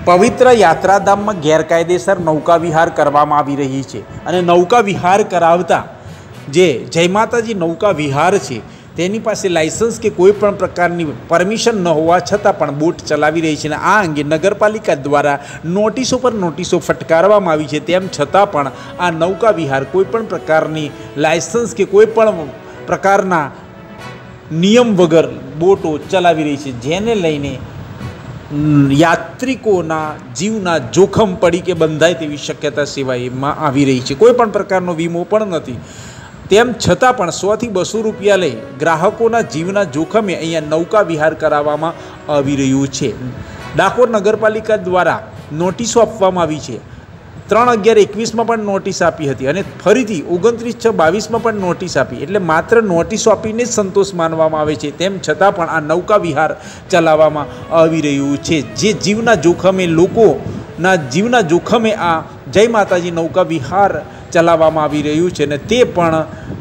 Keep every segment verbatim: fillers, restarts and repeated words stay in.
पवित्र यात्राधाम में गैरकायदेसर नौका विहार करवामां आवी रही है अने नौका विहार करावता जे जय माताजी नौका विहार है तेनी पासे लाइसेंस के कोईपण प्रकारनी परमिशन न होवा छतां पण बोट चलावी रही है। आ अंगे नगरपालिका द्वारा नोटिसों पर नोटिसों फटकारवामां आवी छे तेम छतां पण आ नौका विहार कोईपण प्रकारनी लाइसेंस के कोईपण प्रकारना नियम वगर बोटो चलावी रही है, जेने लईने यात्रिकोना जीवना जोखम पड़ी के बंधाय तेवी शक्यता सेवाईमां आवी रही है। कोईपण प्रकारनो वीमो पण नथी तेम छतां पण सौ थी बसो रुपया लई ग्राहकोना जीवना जोखमे अहींया नौका विहार कराववामां आवी रह्युं छे। डाकोर नगरपालिका द्वारा नोटिसो आपवामां आवी छे। त्रण अगियार एकवीस में पण नोटिस आपी हती अने फरीथी ओगणत्रीस छ बावीस में पण नोटिस आपी एटले मात्र नोटिसो आपीने ज संतोष मानवामां आवे छे। तेम छतां पण आ नौका विहार चलाववामां आवी रह्युं छे, जे जीवना जोखमे लोकोना जीवना जोखमे आ जय माताजी नौका विहार चलाववामां आवी रह्युं छे ने ते पण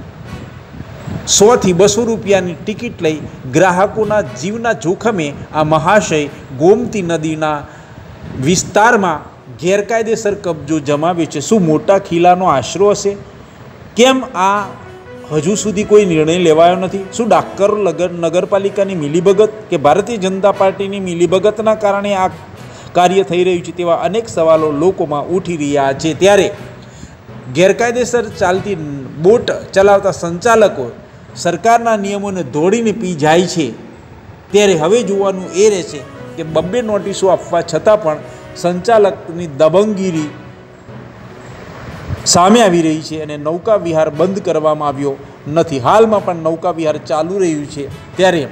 सौ थी बसो रुपयानी टिकिट लई ग्राहकोना जीवना जोखमे आ महाशय गोमती नदीना विस्तारमां गैरकायदेसर कब्जो जमाव्यो छे। शुं मोटा खीलानो आशरो हशे? केम आ हजू सुधी कोई निर्णय लेवायो नथी? शुं डाकोर नगरपालिकानी मिलीभगत के भारतीय जनता पार्टीनी मिलीभगतना कारणे आ कार्य थई रह्युं छे? तेवा अनेक सवालो लोकोमां उठी रह्या छे। त्यारे गैरकायदेसर चालती बोट चलावता संचालको सरकारना नियमोने दौड़ीने पी जाय छे, त्यारे हवे जोवानुं ए रहेशे के बब्बे नोटिसो आपवा छतां पण संचालकनी दबंगगीरी सामे आवी रही है अने नौका विहार बंद करवामां आव्यो नथी। हालमां पण नौका विहार चालू रह्युं छे, त्यारे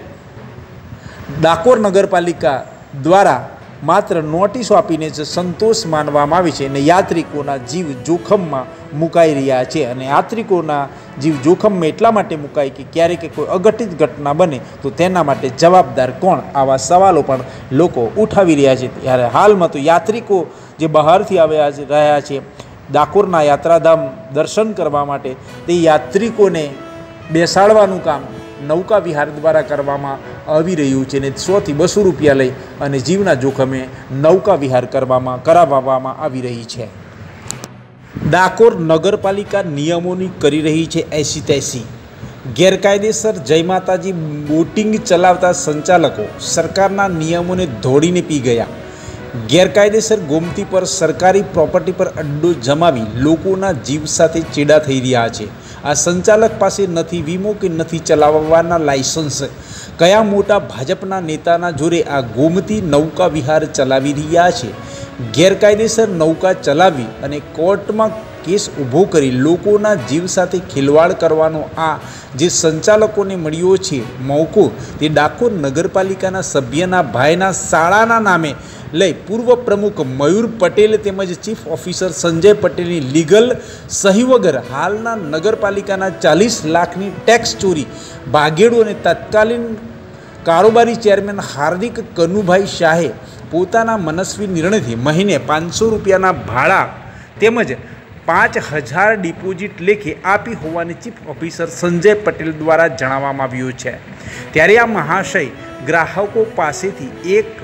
डाकोर नगरपालिका द्वारा मात्र नोटिसो आपीने ज संतोष मानवामां आवे छे अने यात्रिकोना जीव जोखममां मुकाई रह्या छे। अने यात्रिकोना जीव जोखम में एटला माटे मुकाय के क्यारेक कोई अघटित घटना बने तो तेना माटे जवाबदार कोण? आवा सवालों पण लोको उठावी रह्या छे। त्यारे हालमां तो यात्रिको जे बहारथी आव्या रह्या छे डाकोरना यात्राधाम दर्शन करवा माटे ते यात्रिकोने बेसाडवानुं काम नौका विहार द्वारा करवामां आवी रह्युं छे ने सौ थी बसो रुपया लई अने जीवना जोखमे नौका विहार करवामां कराववामां आवी रही छे। डाकोर नगरपालिका नियमोनी करी रही है ऐसी तैसी। गैरकायदेसर जय माताजी बोटिंग चलावता संचालको सरकारना नियमोने दौड़ीने पी गया। गैरकायदेसर गोमती पर सरकारी प्रॉपर्टी पर अड्डो जमावी लोकोना जीव साथे चेड़ा थई रह्या छे। आ संचालक पासे नथी वीमो के नथी चलाववाना लाइसेंस। कया मोटा भाजपना नेताना जोरे आ गोमती नौका विहार चलावी रह्या छे। गैरकायदेसर नौका चलावी अने कोर्टमां केस ऊभो करी लोकोना जीव साथे खिलवाड़ करवानो आ जे संचालकोने मळ्यो छे मौको ते डाकोर नगरपालिकाना सभ्यना भाईना शाळाना नामे लई पूर्व प्रमुख मयूर पटेल तेमज चीफ ऑफिसर संजय पटेलनी लीगल सही वगर हालना नगरपालिकाना चालीस लाखनी टेक्स चोरी भागेड़ू अने तत्कालीन कारोबारी चेरमेन हार्दिक कनुभाई शाहे पोताना मनस्वी निर्णयथी महीने पांच सौ रुपयाना भाड़ा तेमज पांच हज़ार डिपोजिट लेखे आपी होवानी चीफ ऑफिसर संजय पटेल द्वारा जणाववामां आव्युं छे। त्यारे आ महाशय ग्राहको पासेथी एक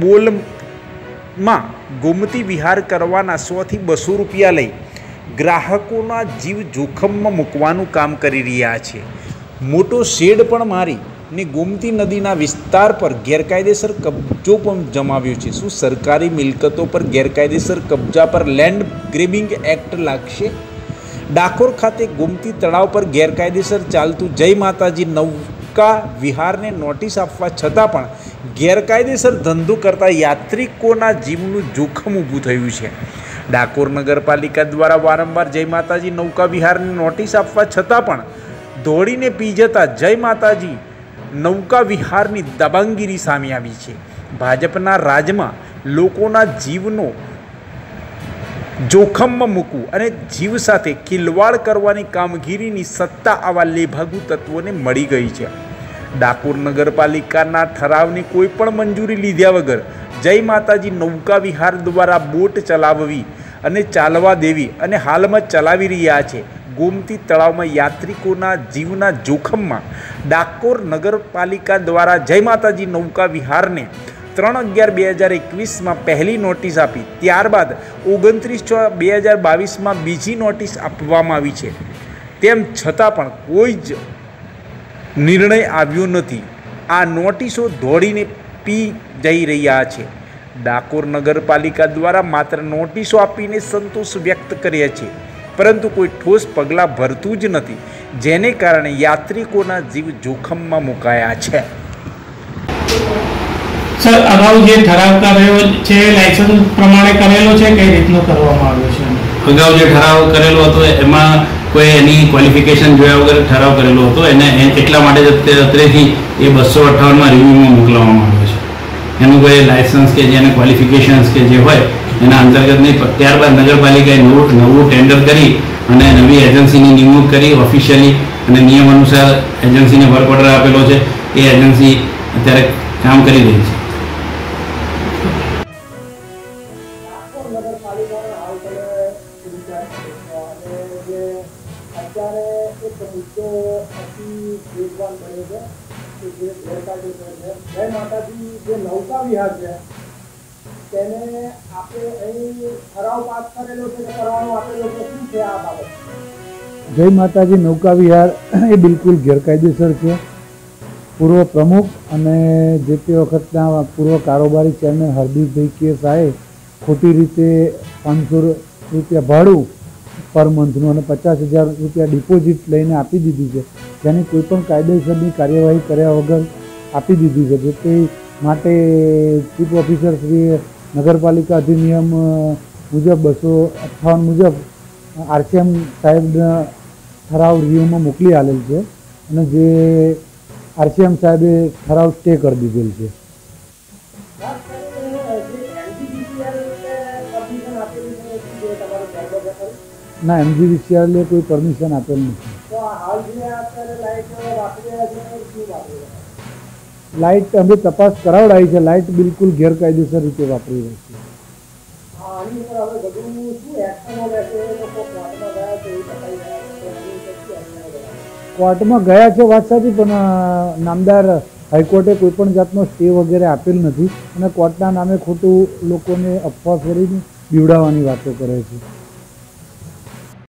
बोलमां गोमती विहार करवाना सौ थी बसो रुपया लई ग्राहकोना जीव जोखममां मूकवानुं काम करी रह्या छे। मोटो शेड पण मारी ने गोमती नदीना विस्तार पर गैरकायदेसर कब्जो पण जमाव्यो छे। शुं सरकारी मिलकतों पर गैरकायदेसर कब्जा पर लैंड ग्रेबिंग एक्ट लागशे? डाकोर खाते गोमती तळाव पर गैरकायदेसर चालतुं जय माताजी नौका विहार ने नोटिस आपवा छतां पण गैरकायदेसर धंधो करता यात्रिकोना जीवनुं जोखम ऊभुं थयुं छे। डाकोर नगरपालिका द्वारा वारंवार जय माताजी नौका विहार ने नोटिस आपवा छतां पण दौड़ीने पी जता जय माताजी नौका विहारनी दबंगगीरी सामे आवी छे। भाजपना राजमां लोकोना जीवनो जोखममां मूकवुं अने जीव साथे खिलवाड़ करवानी कामगीरीनी सत्ता आवा लेभागु तत्वोने मळी गई छे। डाकोर नगरपालिकाना ठरावनी कोईपण मंजूरी लीध्या वगर जय माताजी नौका विहार द्वारा बोट चलाववी अने चालवा देवी अने हालमां चलावी रह्या छे। गोमती तलाव में यात्रिकों जीवना जोखम में डाकोर नगरपालिका द्वारा जय माताजी नौका विहार ने ત્રણ અગિયાર બે હજાર એકવીસમાં પહેલી નોટિસ આપી, ત્યારબાદ ઓગણત્રીસ છ બે હજાર બાવીસમાં બીજી નોટિસ આપવામાં આવી છે. તેમ છતાં પણ કોઈ જ નિર્ણય આવ્યો નથી. આ નોટિસો દોડીને પી જઈ રહ્યા છે. ડાકોર નગરપાલિકા દ્વારા માત્ર નોટિસો આપીને સંતોષ વ્યક્ત કર્યા છે, પરંતુ કોઈ ઠોસ પગલાં ભરતું જ નથી, જેને કારણે યાત્રિકોના જીવ જોખમમાં મુકાયા છે. સર, અગાઉ જે ઠરાવ કરેલો છે લાયસન્સ પ્રમાણે કરેલો છે, કઈ રીતનો કરવામાં આવ્યો છે? અગાઉ જે ઠરાવ કરેલો હતો એમાં કોઈ એની ક્વોલિફિકેશન જોયા વગર ઠરાવ કરેલો હતો, એને એટલા માટે જ અત્રેથી એ બસો અઠ્ઠાવનમાં રિવ્યુમાં મોકલવામાં આવ્યો છે. એનું કોઈ લાયસન્સ કે જેને ક્વોલિફિકેશન્સ કે જે હોય એના અંતર્ગત નહીં. ત્યારબાદ નગરપાલિકાએ નવું નવું ટેન્ડર કરી અને નવી એજન્સીની નિમણૂક કરી ઓફિશિયલી, અને નિયમ અનુસાર એજન્સીને વર્ક ઓર્ડર આપેલો છે. એ એજન્સી અત્યારે કામ કરી રહી છે. જય માતાજી, જે નૌકા વિહાર છે તેને આપણે અહીં ઠરાવ પાસ કરેલો છે કે કરવાનો આપેલો છે, શું છે આ બાબત? જય માતાજી, નૌકા વિહાર એ બિલકુલ ગેરકાયદેસર છે. પૂર્વ પ્રમુખ અને જે તે વખતના પૂર્વ કારોબારી ચેરમેન હરદીપભાઈ કે સાહેબ ખોટી રીતે પાંચસો રૂપિયા ભાડું પર મંથનું અને પચાસ હજાર રૂપિયા ડિપોઝિટ લઈને આપી દીધી છે, જેની કોઈપણ કાયદેસરની કાર્યવાહી કર્યા વગર આપી દીધી છે. જે તે માટે ચીફ ઓફિસર શ્રી નગરપાલિકા અધિનિયમ મુજબ બસો અઠ્ઠાવન મુજબ આરસીએમ સાહેબના ઠરાવ રિવ્યુમાં મોકલી આવેલ છે, અને જે આરસીએમ સાહેબે ઠરાવ સ્ટે કરી દીધેલ છે. ના, એમજીવીસીએલે કોઈ પરમિશન આપેલ નથી. લાઇટ અમે તપાસ કરાવડાવી છે. લાઇટ બિલકુલ ગેરકાયદેસર રીતે વાપરી રહી છે. કોર્ટમાં ગયા છે વાત સાચી, પણ નામદાર હાઈકોર્ટે કોઈ પણ જાતનો સ્ટે વગેરે આપેલ નથી, અને કોર્ટના નામે ખોટું લોકોને અફવા ફેરીને બીવડાવવાની વાતો કરે છે.